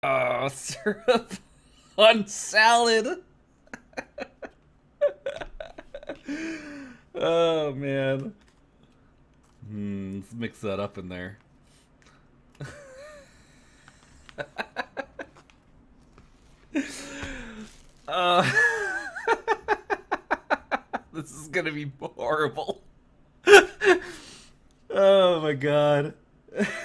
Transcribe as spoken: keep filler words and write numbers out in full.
Oh, syrup on salad. Oh man. Hmm, let's mix that up in there. Uh, this is gonna be horrible. Oh my god.